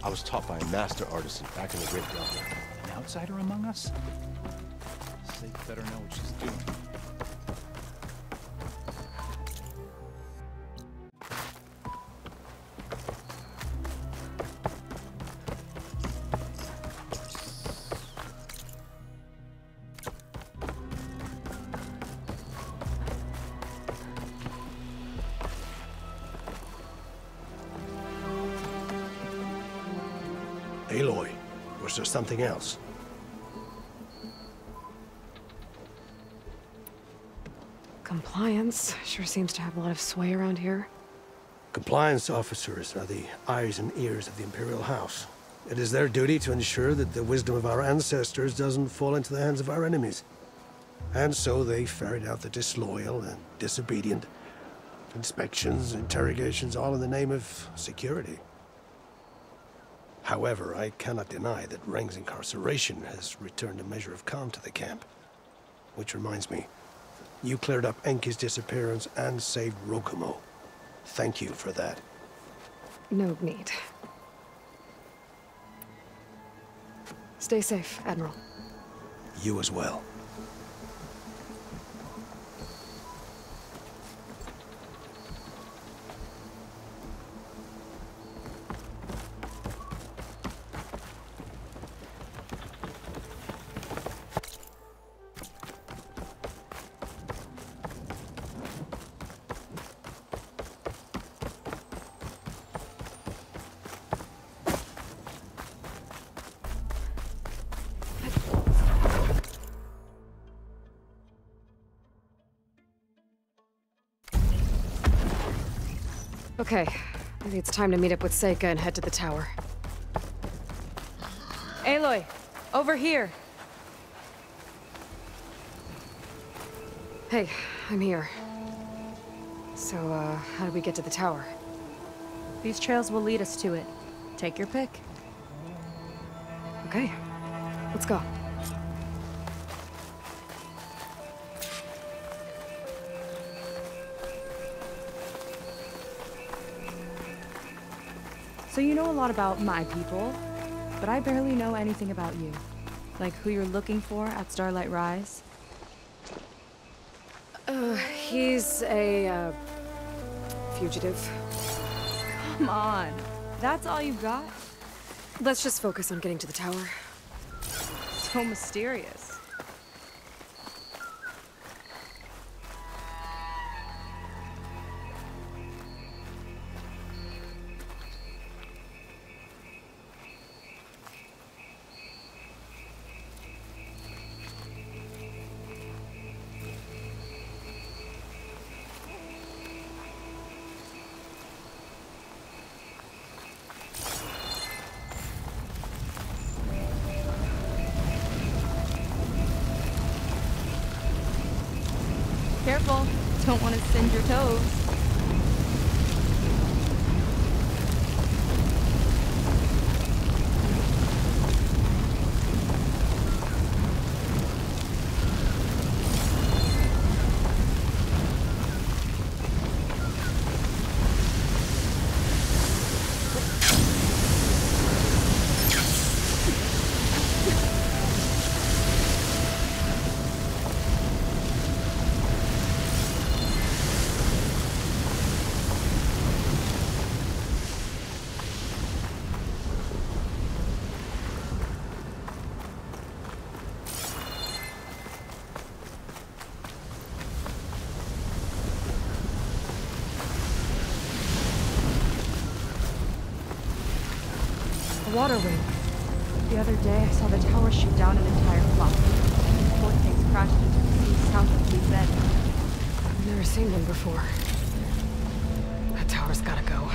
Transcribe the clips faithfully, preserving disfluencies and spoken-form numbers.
I was taught by a master artisan back in the Great Delta. An outsider among us? Sage better know what she's doing. Aloy, was there something else? Compliance sure seems to have a lot of sway around here. Compliance officers are the eyes and ears of the Imperial House. It is their duty to ensure that the wisdom of our ancestors doesn't fall into the hands of our enemies. And so they ferret out the disloyal and disobedient. Inspections, interrogations, all in the name of security. However, I cannot deny that Reng's incarceration has returned a measure of calm to the camp. Which reminds me, you cleared up Enki's disappearance and saved Rokumo. Thank you for that. No need. Stay safe, Admiral. You as well. Okay, maybe it's time to meet up with Seika and head to the tower. Aloy, over here! Hey, I'm here. So, uh, how do we get to the tower? These trails will lead us to it. Take your pick. Okay, let's go. So you know a lot about my people, but I barely know anything about you. Like who you're looking for at Starlight Rise. Uh, he's a, uh, fugitive. Come on, that's all you got? Let's just focus on getting to the tower. So mysterious. Careful, don't want to singe your toes. Water wing. The other day, I saw the tower shoot down an entire flock. Four things crashed into the sea south of Lee's Bend. I've never seen one before. That tower's gotta go.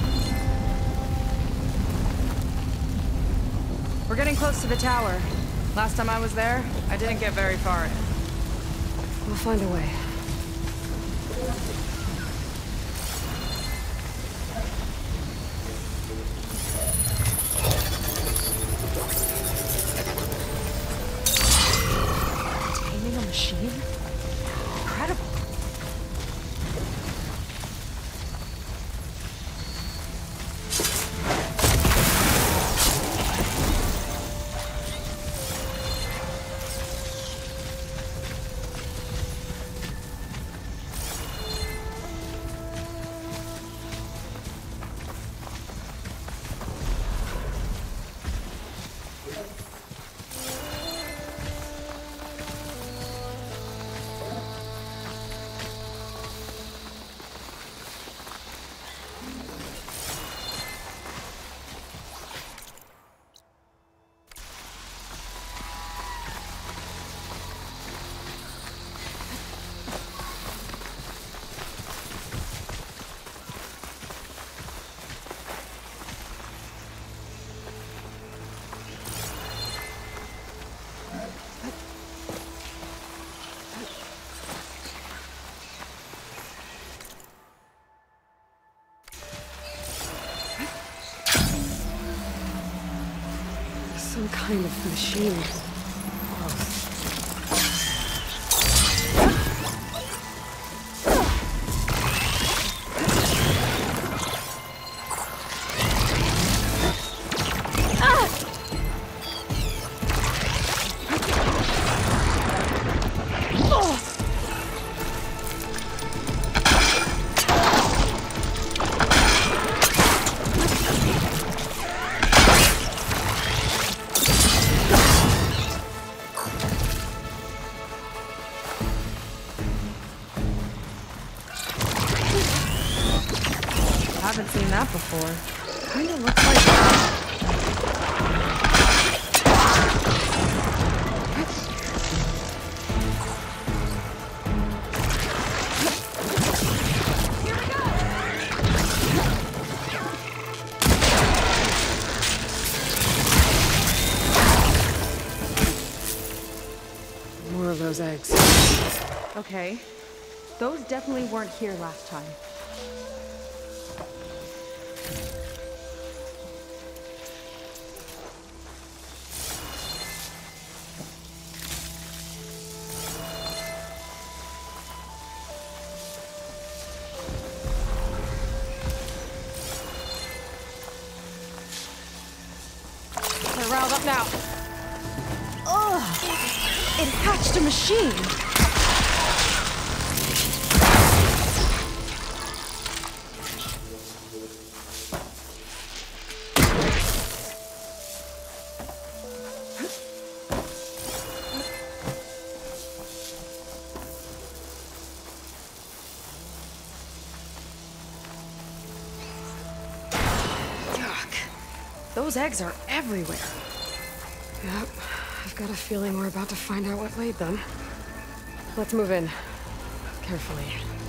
We're getting close to the tower. Last time I was there, I didn't get very far in. We'll find a way. Taming a machine? Incredible. Some kind of machine. Gross. Haven't seen that before. Kinda looks like... More of those eggs. Okay. Those definitely weren't here last time. They're riled up now. Ugh! It hatched a machine! Those eggs are everywhere. Yep. I've got a feeling we're about to find out what laid them. Let's move in. Carefully.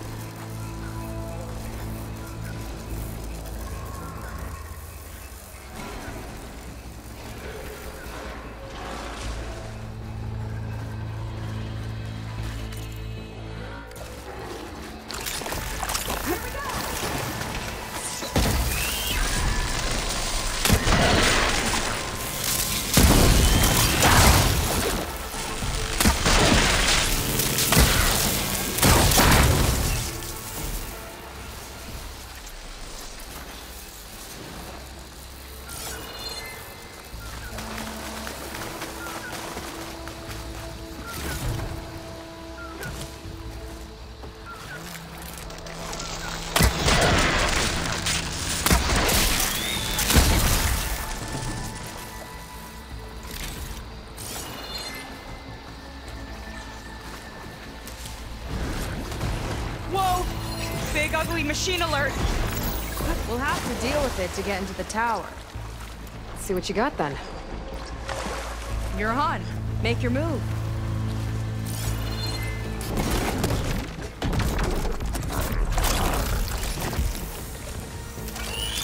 Whoa! Big ugly machine alert! We'll have to deal with it to get into the tower. Let's see what you got then. You're on. Make your move.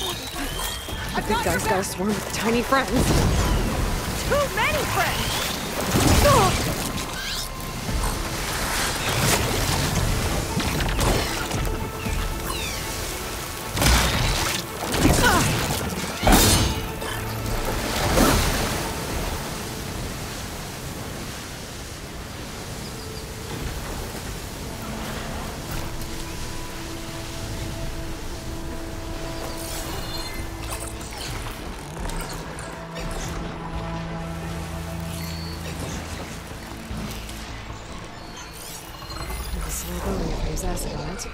The big guy's got a swarm of tiny friends. Too many friends! This library use acid on it.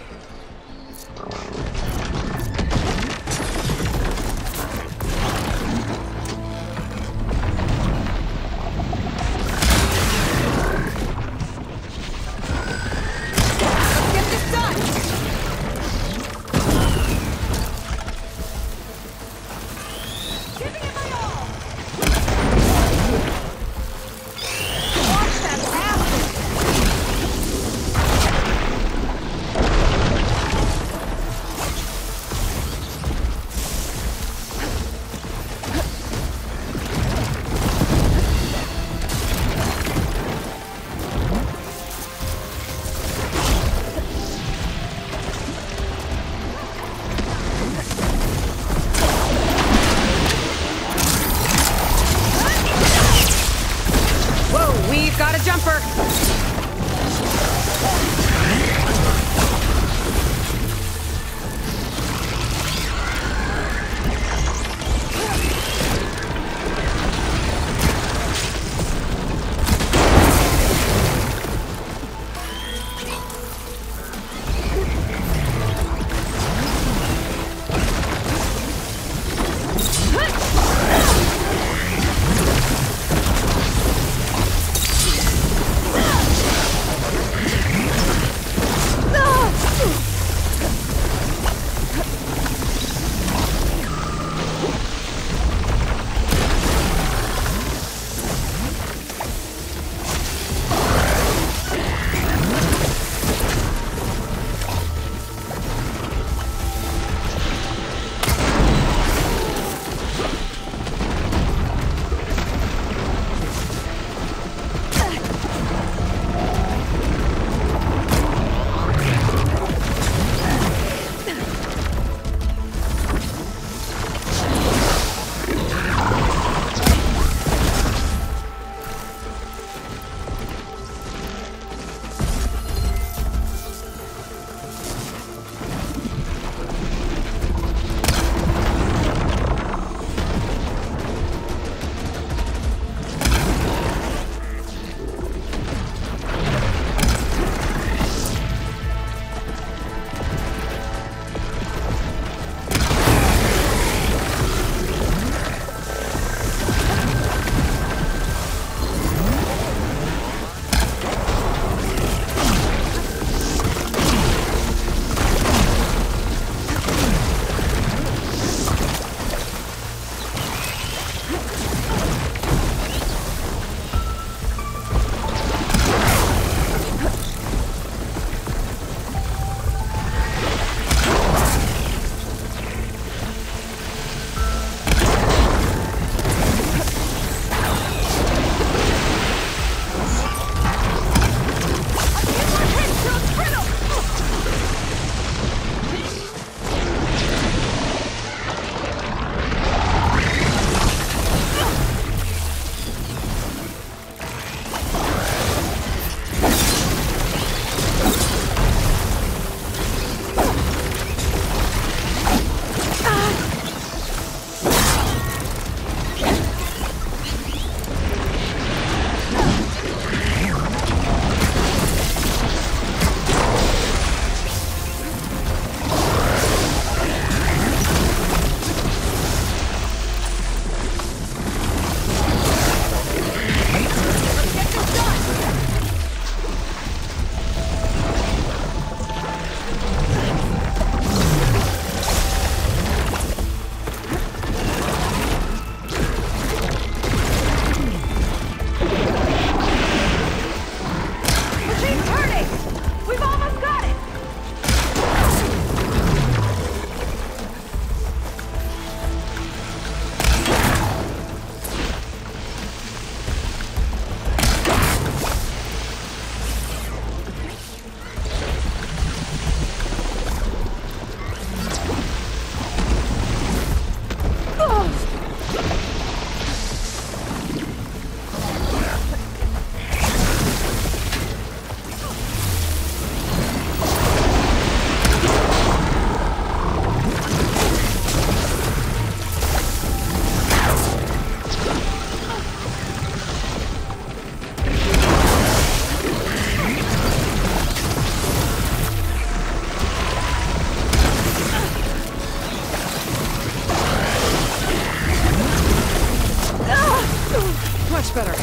Much better.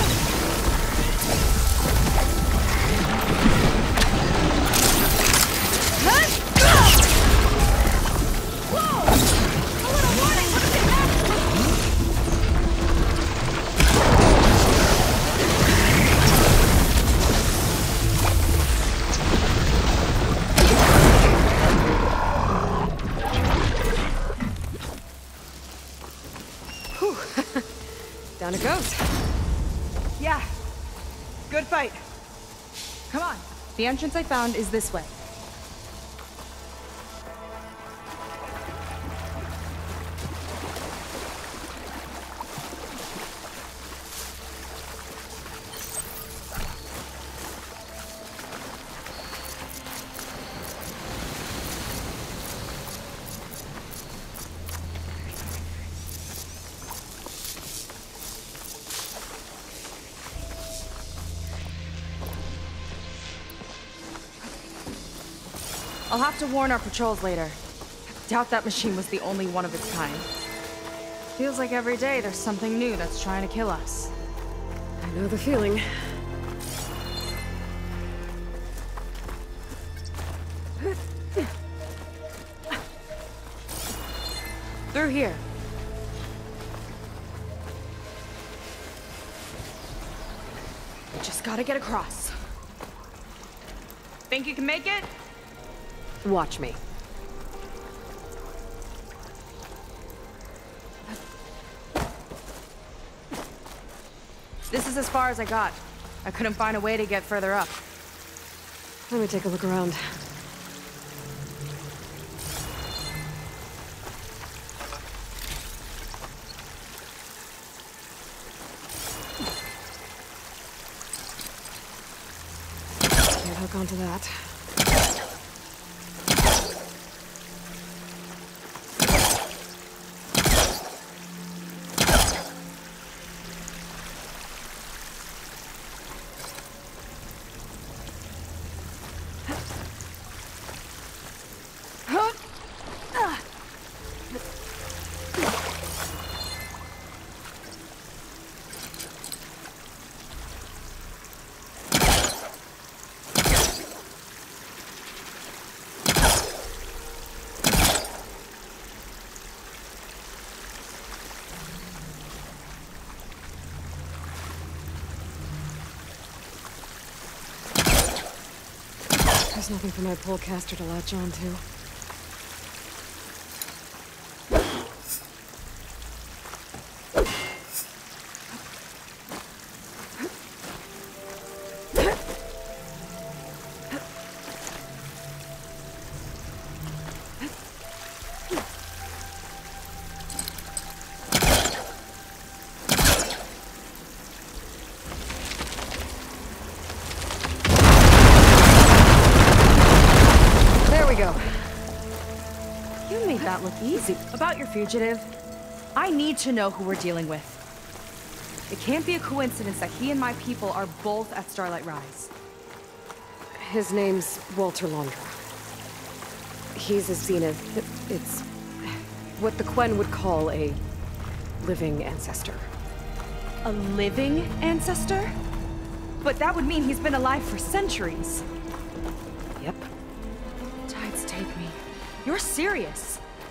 Down it goes. Yeah. Good fight. Come on. The entrance I found is this way. I'll have to warn our patrols later. Doubt that machine was the only one of its kind. Feels like every day there's something new that's trying to kill us. I know the feeling. Through here. Just gotta get across. Think you can make it? Watch me. This is as far as I got. I couldn't find a way to get further up. Let me take a look around. Can't hook onto that. There's nothing for my polecaster to latch on to. That look easy. About your fugitive, I need to know who we're dealing with. It can't be a coincidence that he and my people are both at Starlight Rise. His name's Walter Londra. He's a Zenith. It's what the Quen would call a living ancestor. A living ancestor? But that would mean he's been alive for centuries. Yep. Tides take me. You're serious.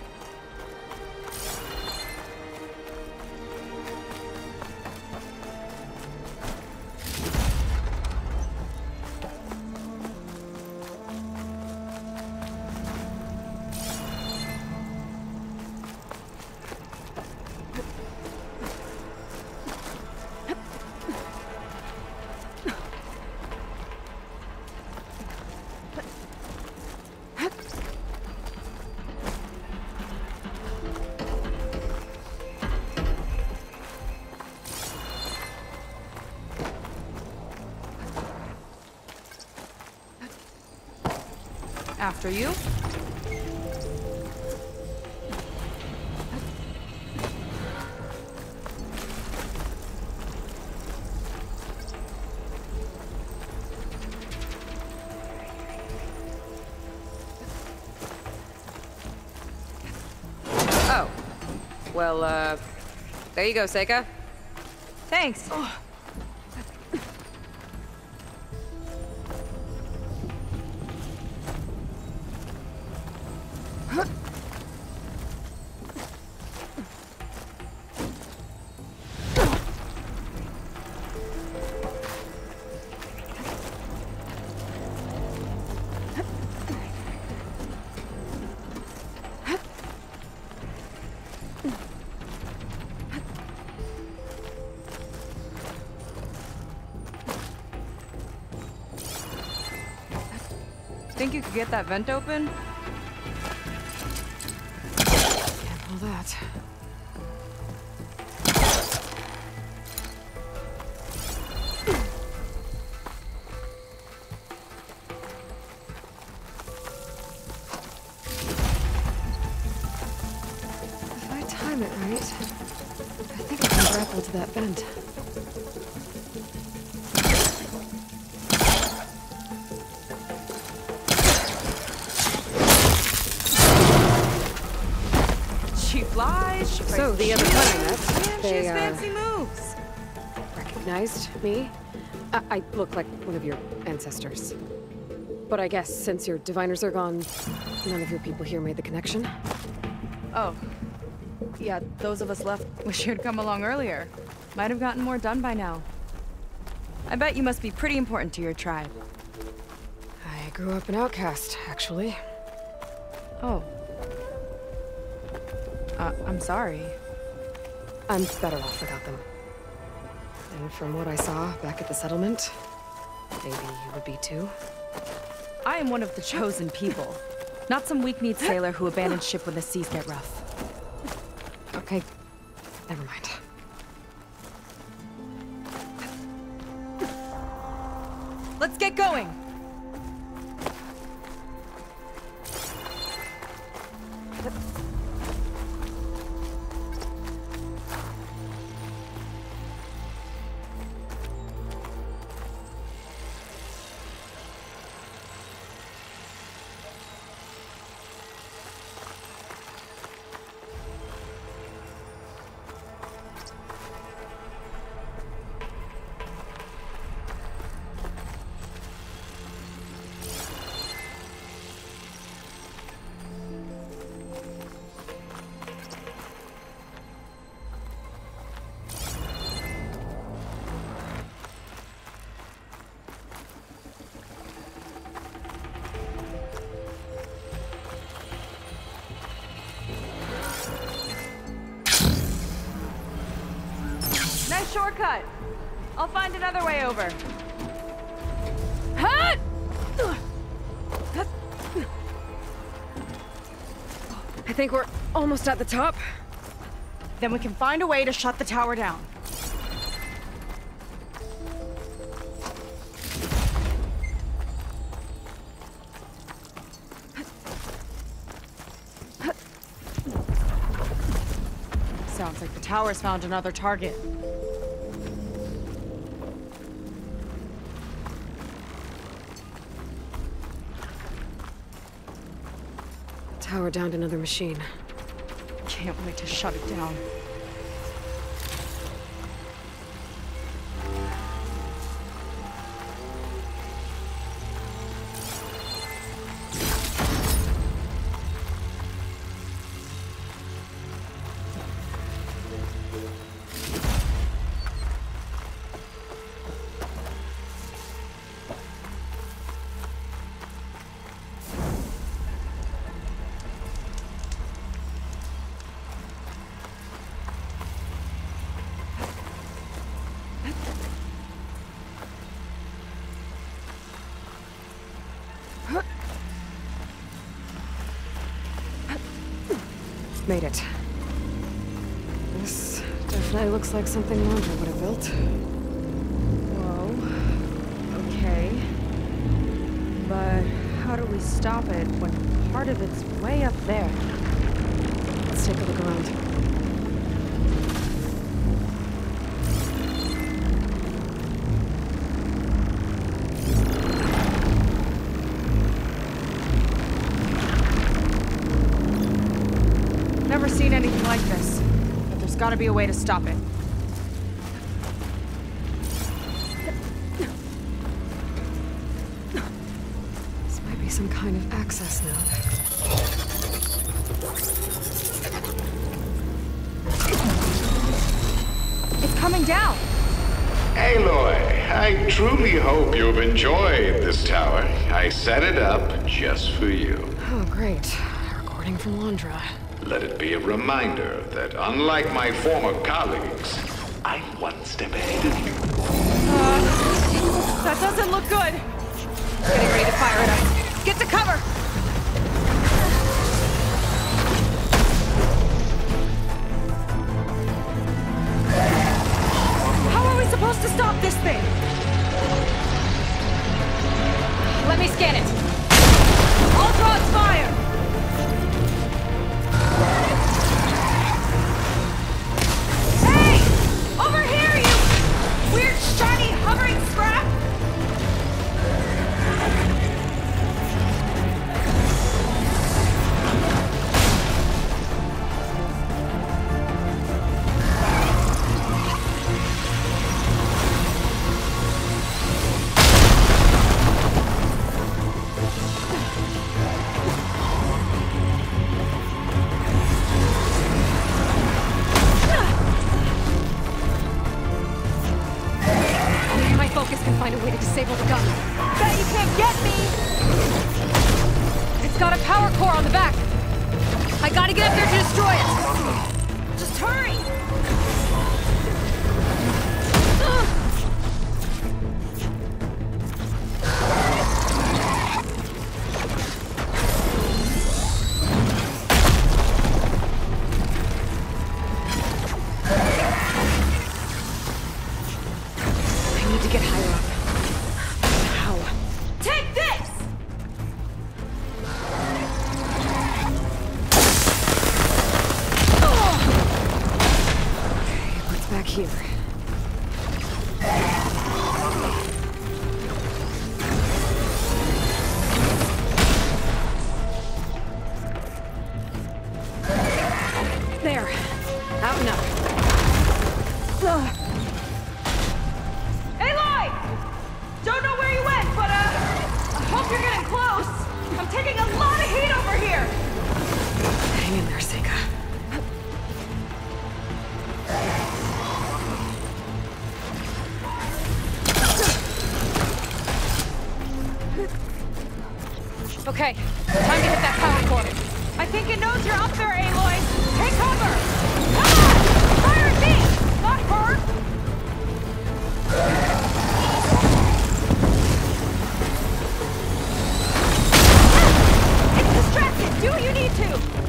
After you. Oh. Well, uh, there you go, Seika. Thanks. Think you could get that vent open? Can't pull that. If I time it right, I think I can grapple to that vent. She flies, she So, the other fights time I met, shields, and she they, has uh, fancy moves. Recognized me? I, I look like one of your ancestors. But I guess since your diviners are gone, none of your people here made the connection? Oh. Yeah, those of us left wish you'd come along earlier. Might have gotten more done by now. I bet you must be pretty important to your tribe. I grew up an outcast, actually. Oh. Uh, I'm sorry. I'm better off without them. And from what I saw back at the settlement, maybe you would be too. I am one of the chosen people. Not some weak-kneed sailor who abandons ship when the seas get rough. Okay, never mind. Let's get going! Nice shortcut. I'll find another way over. Hut! I think we're almost at the top. Then we can find a way to shut the tower down. Sounds like the tower's found another target. Tower downed another machine. Can't wait to shut it down. Made it. This definitely looks like something Londra would have built. Whoa. Okay. But how do we stop it when part of it's way up there? Let's take a look around. Never seen anything like this. But there's gotta be a way to stop it. some kind of access node. It's coming down! Aloy, I truly hope you've enjoyed this tower. I set it up just for you. Oh, great. Recording from Londra. Let it be a reminder that unlike my former colleagues, I'm one step ahead of you. Uh, that doesn't look good. Getting ready to fire at us. Get to cover! How are we supposed to stop this thing? Let me scan it. I'll draw its fire! Hey! Over here, you weird, shiny, hovering scrap! Find a way to disable the gun. Bet you can't get me! It's got a power core on the back. I gotta get up there to destroy it. Just hurry! I need to get higher up. How? Take this! Okay, what's back here? There. Out and up. Ugh. Aloy! Don't know where you went, but uh, I hope you're getting close. I'm taking a lot of heat over here. Hang in there, Sega. Okay, time to hit that power core. I think it knows you're up there, Aloy. Take cover! Come on! Fire at me! Not her! It's distracted! Do what you need to!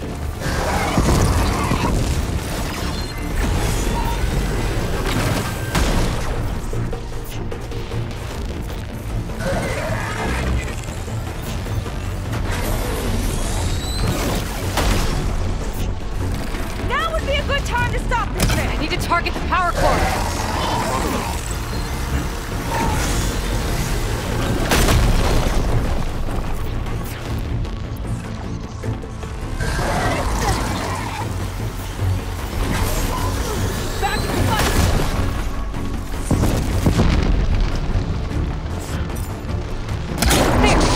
Now would be a good time to stop this thing! I need to target the power core. Back to the button! There!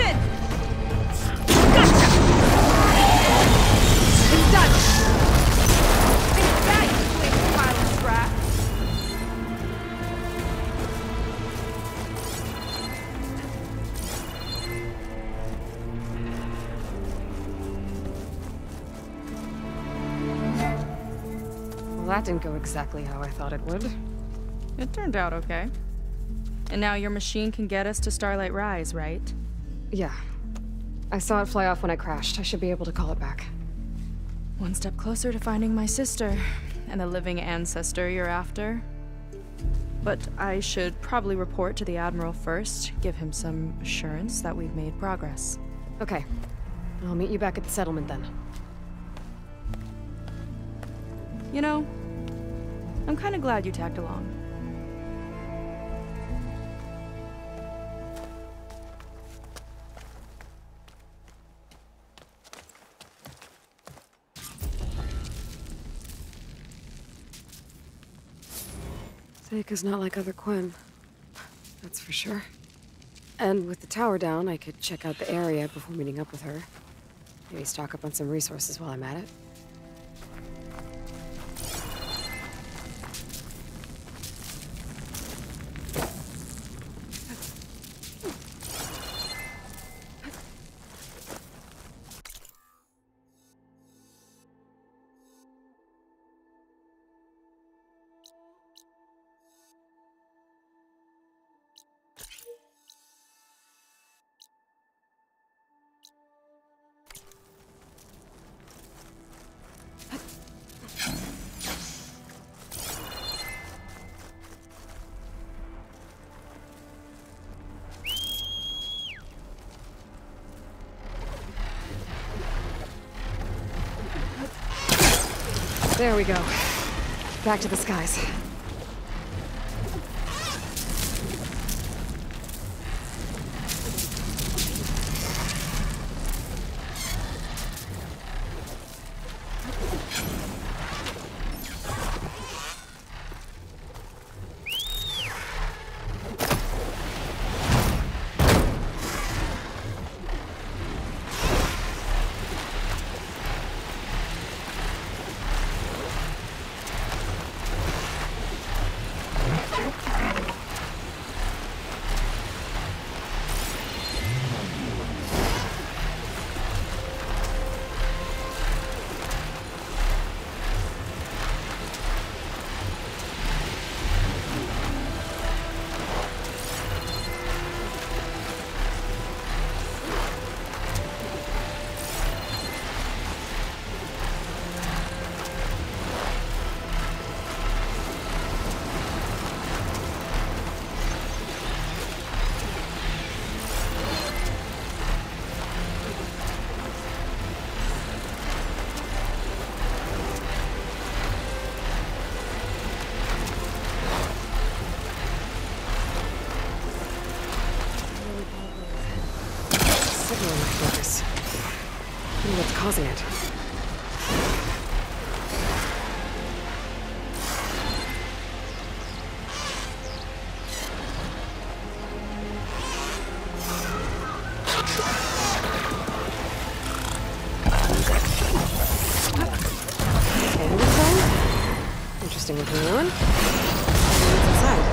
Listen! Gotcha! It's done! It's that, you quick, mindless rat! Well, that didn't go exactly how I thought it would. It turned out okay. And now your machine can get us to Starlight Rise, right? Yeah. I saw it fly off when I crashed. I should be able to call it back. One step closer to finding my sister, and the living ancestor you're after. But I should probably report to the Admiral first, give him some assurance that we've made progress. Okay. I'll meet you back at the settlement then. You know, I'm kinda glad you tagged along. Seika's not like other Quen. That's for sure. And with the tower down, I could check out the area before meeting up with her. Maybe stock up on some resources while I'm at it. There we go. Back to the skies. What's causing it? Interesting looking one. What's inside?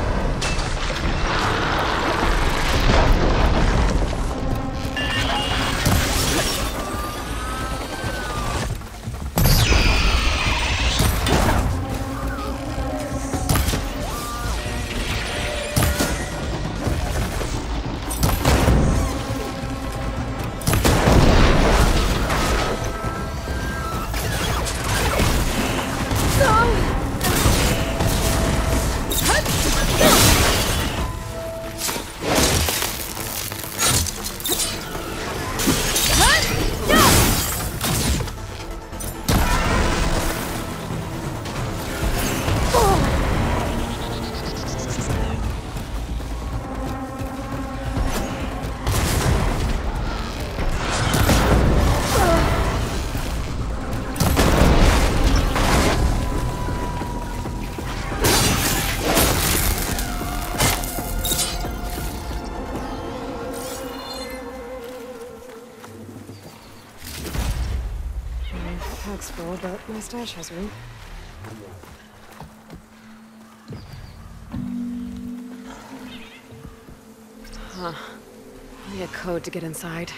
bank's full, but my stash has room. Huh. Only a code to get inside.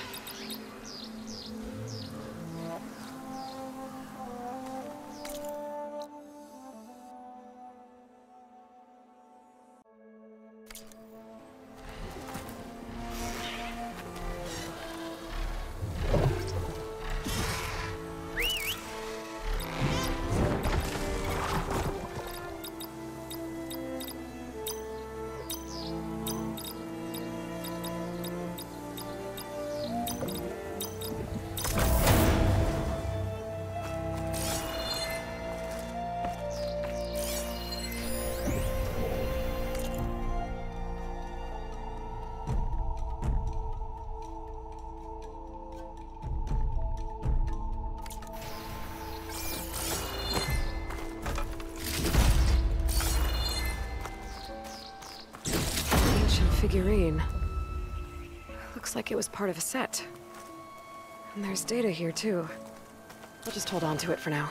Figurine. Looks like it was part of a set. And there's data here, too. I'll just hold on to it for now.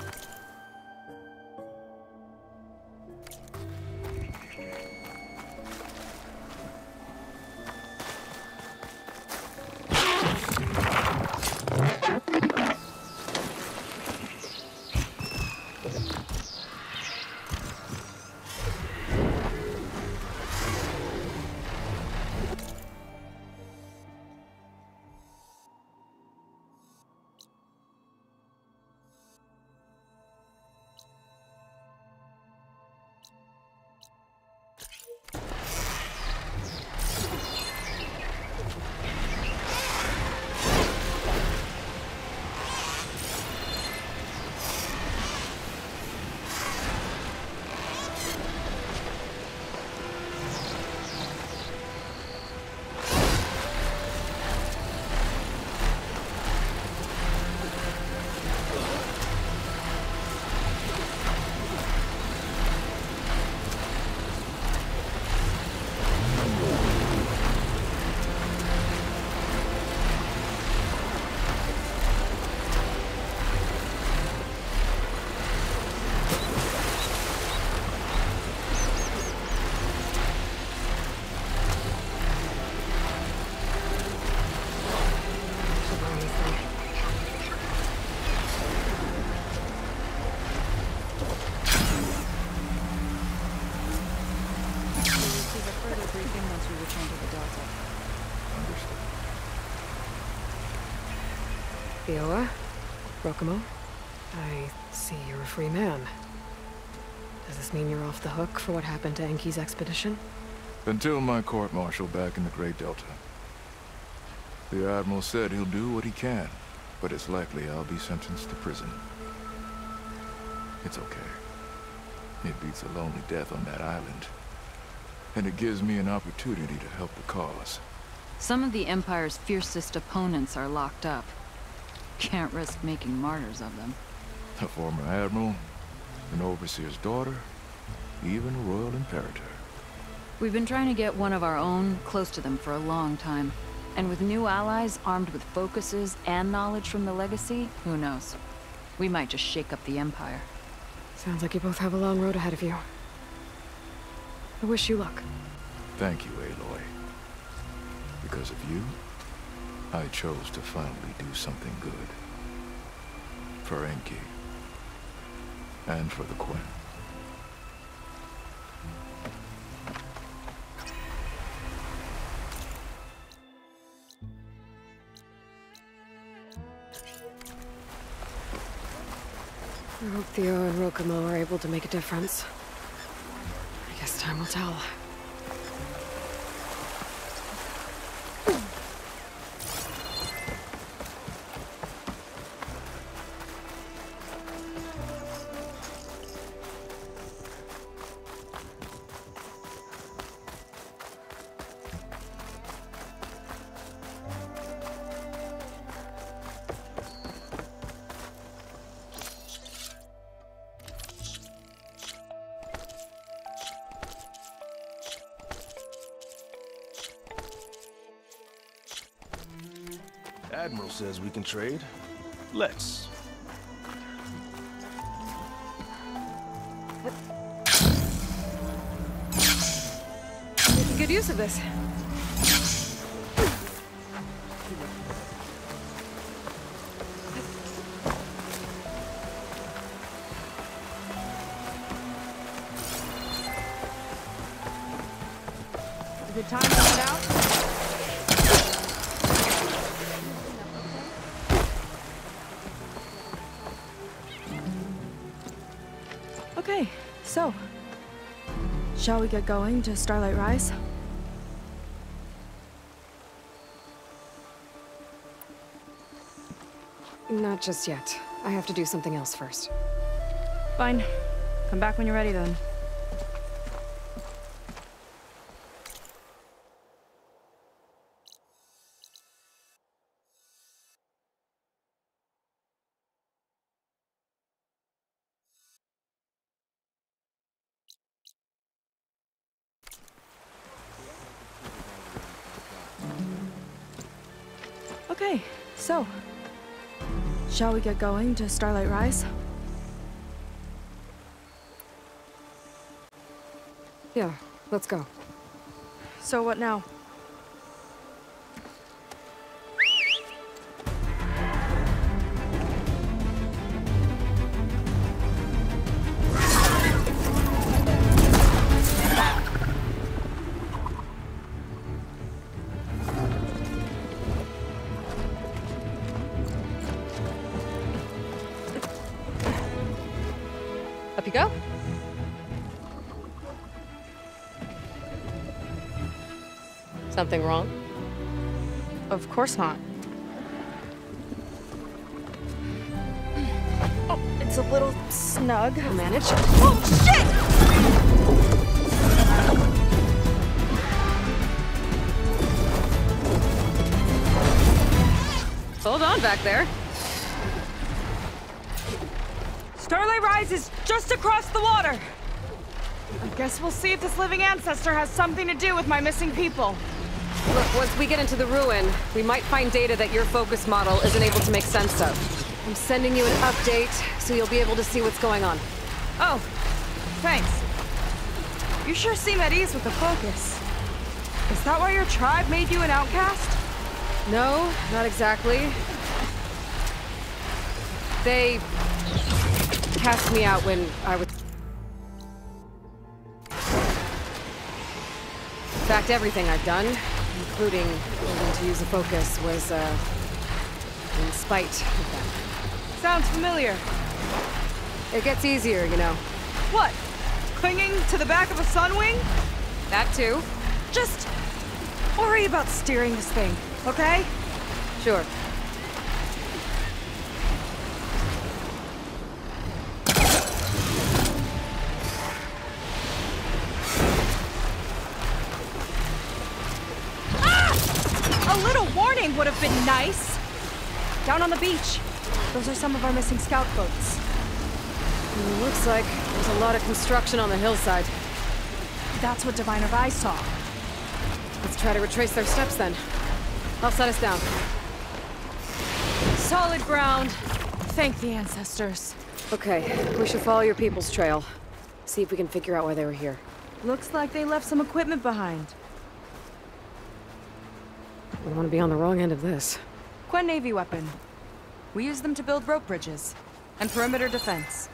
Thioa, Rokumo, I see you're a free man. Does this mean you're off the hook for what happened to Enki's expedition? Until my court-martial back in the Great Delta. The Admiral said he'll do what he can, but it's likely I'll be sentenced to prison. It's okay. It beats a lonely death on that island. And it gives me an opportunity to help the cause. Some of the Empire's fiercest opponents are locked up. Can't risk making martyrs of them. A former admiral, an overseer's daughter, even a royal imperator. We've been trying to get one of our own close to them for a long time. And with new allies armed with focuses and knowledge from the Legacy, who knows? We might just shake up the Empire. Sounds like you both have a long road ahead of you. I wish you luck. Thank you, Aloy. Because of you, I chose to finally do something good. For Enki. And for the Quen. I hope Theo and Rokumo are able to make a difference. I guess time will tell. Admiral says we can trade. Let's. use of this. A good time to head out? Okay, so, shall we get going to Starlight Rise? Not just yet. I have to do something else first. Fine. Come back when you're ready then. Okay, so, shall we get going to Starlight Rise? Yeah, let's go. So what now? Up you go. Something wrong? Of course not. Oh, it's a little snug. I'll manage. Oh, shit! Hold on back there. Starlight Rise is just across the water. I guess we'll see if this living ancestor has something to do with my missing people. Look, once we get into the ruin, we might find data that your focus model isn't able to make sense of. I'm sending you an update, so you'll be able to see what's going on. Oh, thanks. You sure seem at ease with the focus. Is that why your tribe made you an outcast? No, not exactly. They cast me out when I was... In fact, everything I've done, including learning to use a focus, was, uh, in spite of them. Sounds familiar. It gets easier, you know. What? Clinging to the back of a sunwing? That too. Just worry about steering this thing, okay? Sure. A little warning would have been nice. Down on the beach. Those are some of our missing scout boats. It looks like there's a lot of construction on the hillside. That's what Diviner Vi saw. Let's try to retrace their steps then. I'll set us down. Solid ground. Thank the ancestors. Okay, we should follow your people's trail. See if we can figure out why they were here. Looks like they left some equipment behind. We don't want to be on the wrong end of this. Quen Navy weapon. We use them to build rope bridges and perimeter defense.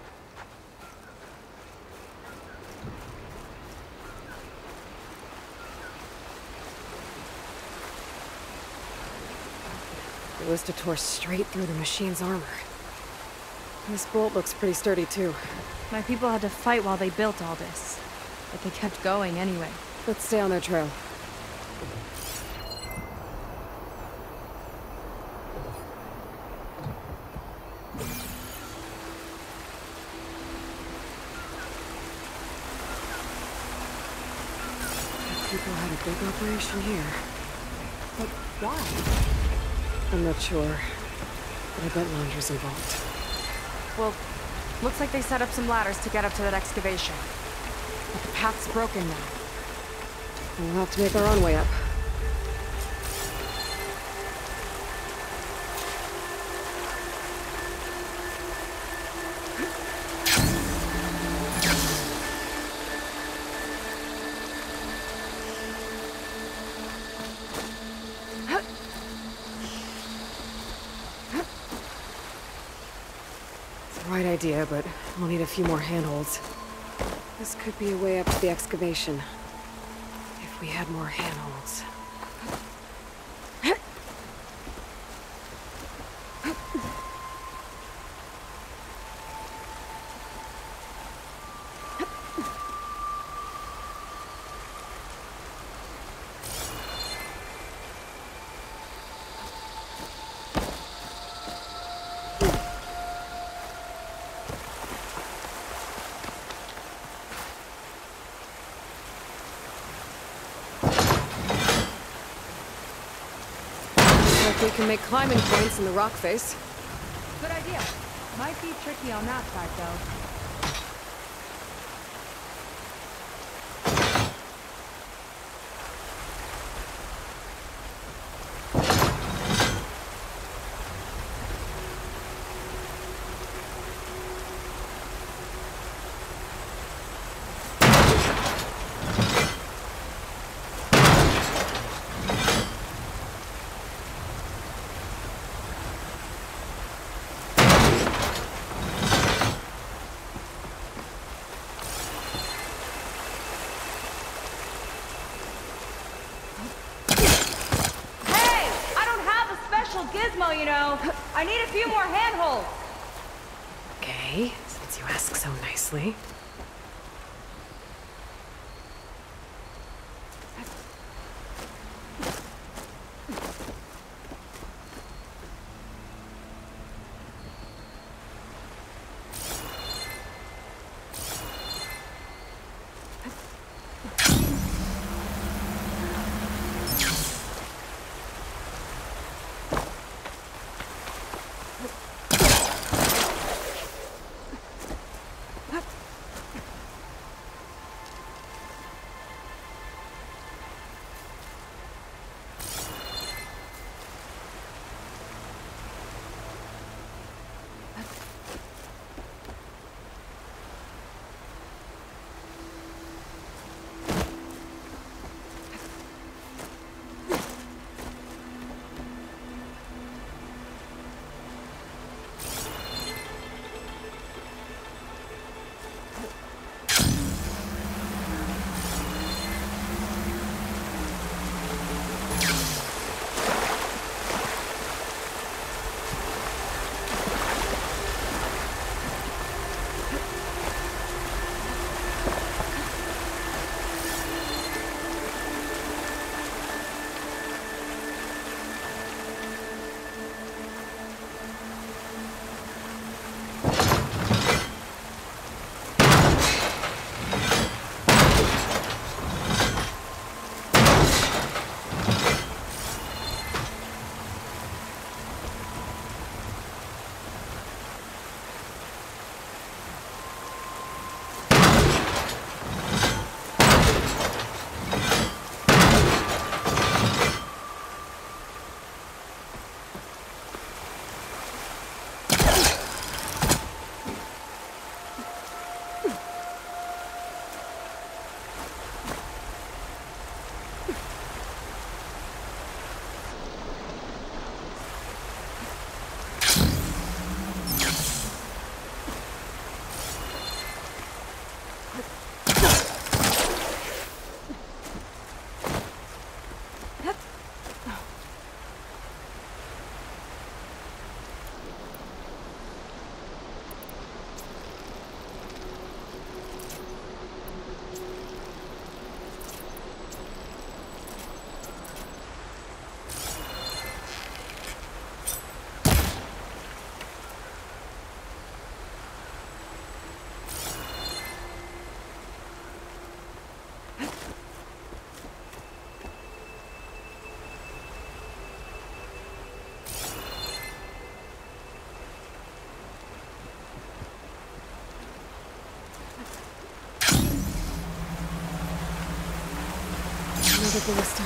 The Ballista tore straight through the machine's armor. This bolt looks pretty sturdy too. My people had to fight while they built all this, but they kept going anyway. Let's stay on their trail. People had a big operation here. But why? I'm not sure, but I bet Laundry's involved. Well, looks like they set up some ladders to get up to that excavation. But the path's broken now. We'll have to make our own way up. bright idea, but we'll need a few more handholds. This could be a way up to the excavation. If we had more handholds. We can make climbing points in the rock face. Good idea. Might be tricky on that side, though. Gizmo, you know. I need a few more handholds. Okay, since you ask so nicely. Another ballista.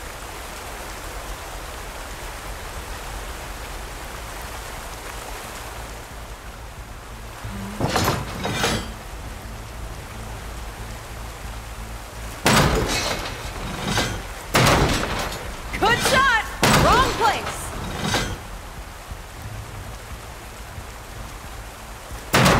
Good shot! Wrong place!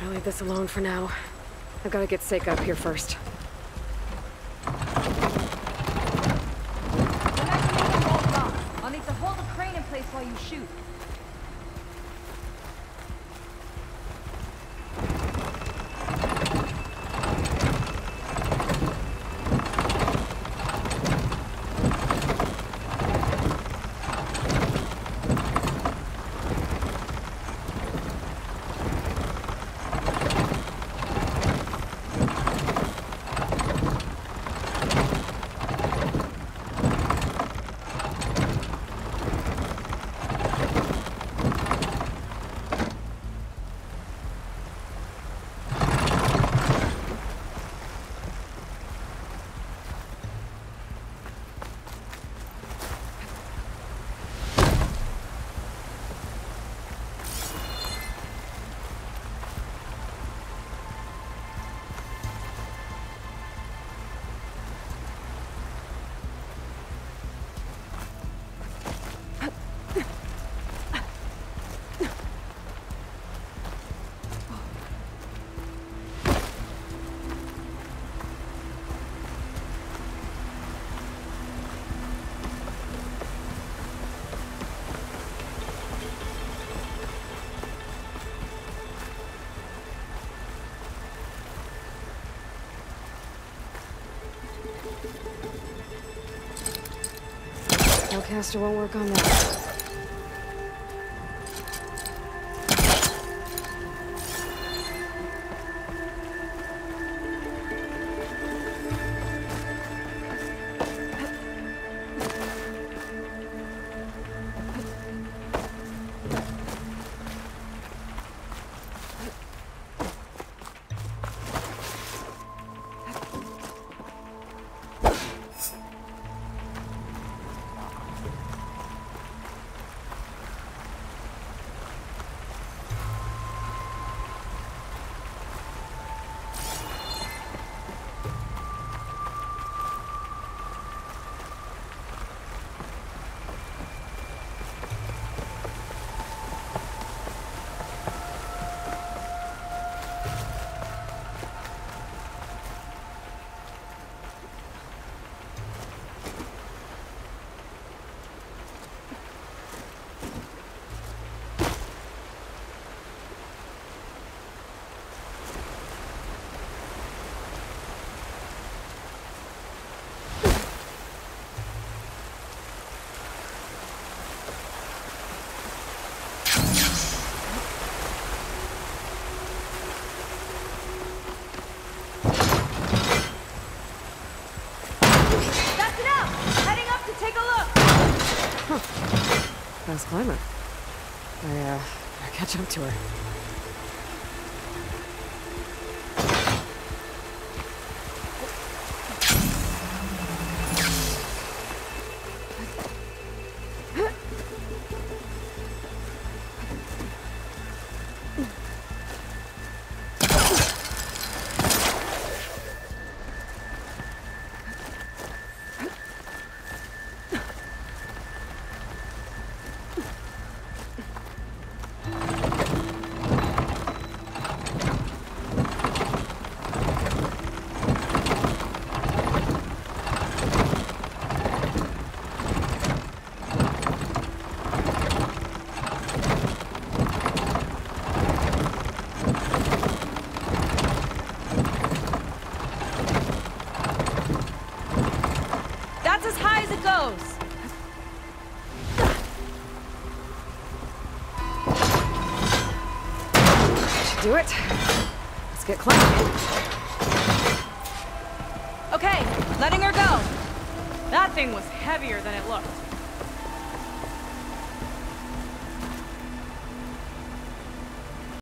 Better leave this alone for now. I've got to get Seika up here first. I'll need to hold the crane in place while you shoot. Caster won't work on that. Fast climber. I, uh, I catch up to her. Do it. Let's get climbing. Okay, letting her go. That thing was heavier than it looked.